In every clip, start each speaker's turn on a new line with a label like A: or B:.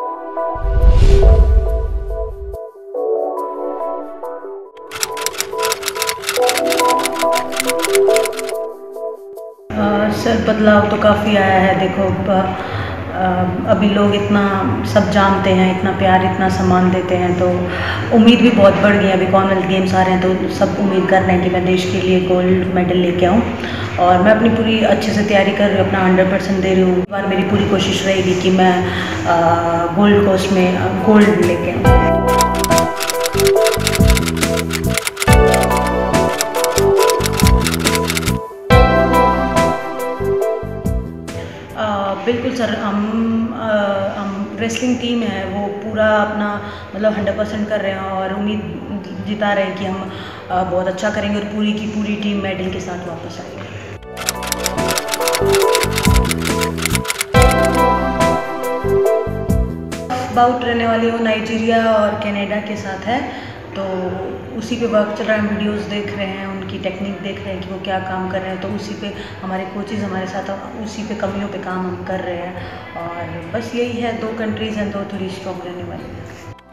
A: Sir बदलाव तो काफ़ी आया है। देखो अभी लोग इतना सब जानते हैं, इतना प्यार, इतना सम्मान देते हैं, तो उम्मीद भी बहुत बढ़ गई है। अभी कॉमनवेल्थ गेम्स आ रहे हैं तो सब उम्मीद कर रहे हैं कि मैं देश के लिए गोल्ड मेडल लेके आऊँ, और मैं अपनी पूरी अच्छे से तैयारी कर रही हूँ, अपना 100% दे रही हूँ। इस बार मेरी पूरी कोशिश रहेगी कि मैं गोल्ड कोस्ट में गोल्ड लेके आऊँ। बिल्कुल सर, हम रेसलिंग टीम है वो पूरा अपना मतलब 100% कर रहे हैं, और उम्मीद जिता रहे हैं कि हम बहुत अच्छा करेंगे और पूरी की पूरी टीम मेडल के साथ वापस आएगी। बाउट रहने वाली वो नाइजीरिया और कनाडा के साथ है, तो उसी पे वर्क चल रहा है। हम वीडियोस देख रहे हैं, उनकी टेक्निक देख रहे हैं कि वो क्या काम कर रहे हैं, तो उसी पे हमारे कोचेज़ हमारे साथ उसी पे कमियों पे काम हम कर रहे हैं। और बस यही है, 2 कंट्रीज़ हैं, 2 थोड़ी स्ट्रॉन्ग रहने वाली हैं।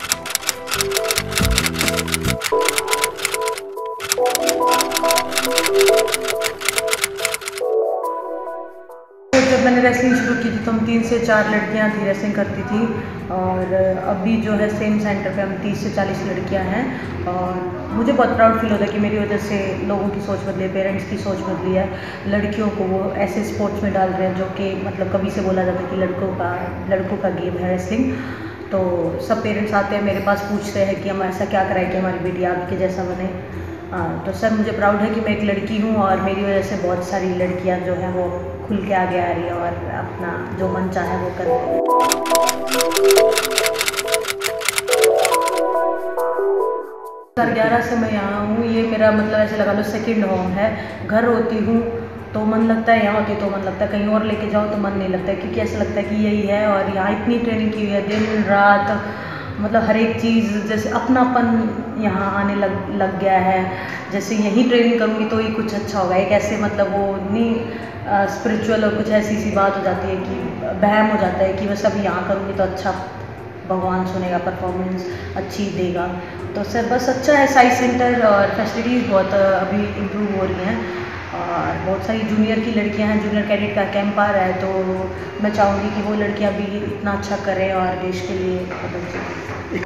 A: जब मैंने रेसलिंग शुरू की थी तो हम 3 से 4 लड़कियां थी रेसलिंग करती थी, और अभी जो है सेम सेंटर पे हम 30 से 40 लड़कियां हैं। और मुझे बहुत प्राउड फील होता है कि मेरी वजह से लोगों की सोच बदली है, पेरेंट्स की सोच बदली है। लड़कियों को वो ऐसे स्पोर्ट्स में डाल रहे हैं जो कि मतलब कभी से बोला जाता है कि लड़कों का गेम है रेसलिंग। तो सब पेरेंट्स आते हैं मेरे पास, पूछते हैं कि हम ऐसा क्या कराएं कि हमारी बेटी आपके जैसा बने। तो सर मुझे प्राउड है कि मैं एक लड़की हूँ, और मेरी वजह से बहुत सारी लड़कियाँ जो हैं वो खुल के आगे आ रही है और अपना जो मन चाहे वो कर रही है। 2011 से मैं यहाँ हूँ, ये मेरा मतलब ऐसे लगा लो सेकंड होम है। घर होती हूँ तो मन लगता है, यहाँ होती तो मन लगता है, कहीं और लेके जाओ तो मन नहीं लगता है, क्योंकि ऐसा लगता है कि यही है। और यहाँ इतनी ट्रेनिंग की हुई है, दिन रात मतलब हर एक चीज़ जैसे अपनापन यहाँ आने लग गया है। जैसे यहीं ट्रेनिंग करूँगी तो ही कुछ अच्छा होगा, एक ऐसे मतलब वो नहीं स्पिरिचुअल और कुछ ऐसी सी बात हो जाती है कि वहम हो जाता है कि बस अभी यहाँ करूँगी तो अच्छा भगवान सुनेगा, परफॉर्मेंस अच्छी देगा। तो सर बस अच्छा है, साइंस सेंटर और फैसिलिटीज़ बहुत अभी इम्प्रूव हो रही हैं, और बहुत सारी जूनियर की लड़कियां हैं। जूनियर कैडेट का कैंप आ रहा है, तो मैं चाहूँगी कि वो लड़कियां भी इतना अच्छा करें और देश के लिए बदल सकें।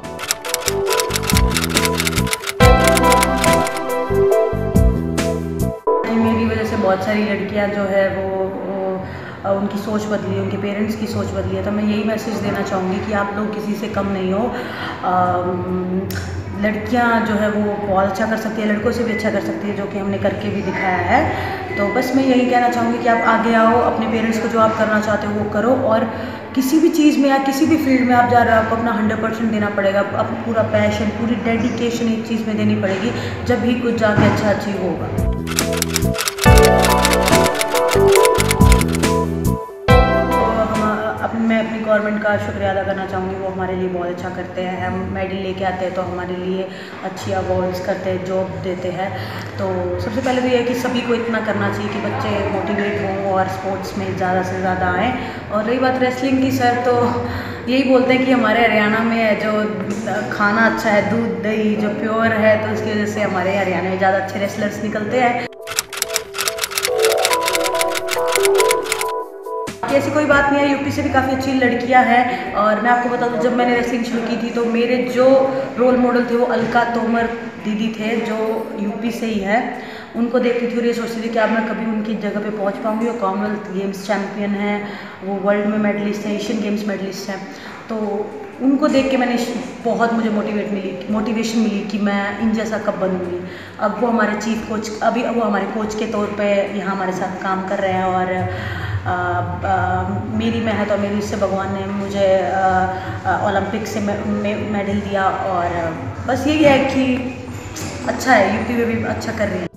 A: मेरी वजह से बहुत सारी लड़कियां जो है वो उनकी सोच बदली है, उनके पेरेंट्स की सोच बदली है। तो मैं यही मैसेज देना चाहूँगी कि आप लोग किसी से कम नहीं हो। लड़कियां जो है वो बहुत अच्छा कर सकती है, लड़कों से भी अच्छा कर सकती है, जो कि हमने करके भी दिखाया है। तो बस मैं यही कहना चाहूँगी कि आप आगे आओ, अपने पेरेंट्स को जो आप करना चाहते हो वो करो, और किसी भी चीज़ में या किसी भी फील्ड में आप जा रहे हो आपको अपना 100% देना पड़ेगा। अपना पूरा पैशन, पूरी डेडिकेशन एक चीज़ में देनी पड़ेगी, जब भी कुछ जाके अच्छा अचीव होगा। मैं अपनी गवर्नमेंट का शुक्रिया अदा करना चाहूँगी, वो हमारे लिए बहुत अच्छा करते हैं। हम मेडल लेके आते हैं तो हमारे लिए अच्छी अवार्ड्स करते हैं, जॉब देते हैं। तो सबसे पहले तो ये है कि सभी को इतना करना चाहिए कि बच्चे मोटिवेट हों और स्पोर्ट्स में ज़्यादा से ज़्यादा आएँ। और रही बात रेसलिंग की सर, तो यही बोलते हैं कि हमारे हरियाणा में जो खाना अच्छा है, दूध दही जो प्योर है, तो उसकी वजह से हमारे हरियाणा में ज़्यादा अच्छे रेसलर्स निकलते हैं। ऐसी कोई बात नहीं है, यूपी से भी काफ़ी अच्छी लड़कियां हैं। और मैं आपको बता दूं, जब मैंने रेसलिंग शुरू की थी तो मेरे जो रोल मॉडल थे वो अलका तोमर दीदी थे, जो यूपी से ही है। उनको देखती थी और ये सोचती थी कि अब मैं कभी उनकी जगह पे पहुंच पाऊंगी। वो कॉमनवेल्थ गेम्स चैम्पियन है, वो वर्ल्ड में मेडलिस्ट है, एशियन गेम्स मेडलिस्ट हैं। तो उनको देख के मैंने बहुत मुझे मोटिवेशन मिली कि मैं इन जैसा कब बनूंगी। अब वो हमारे चीफ कोच, अभी वो हमारे कोच के तौर पे यहाँ हमारे साथ काम कर रहे हैं। और मेरी मेहनत और मेरी इससे भगवान ने मुझे ओलंपिक से मेडल दिया। और बस यही है कि अच्छा है, यूपी में भी अच्छा कर रही है।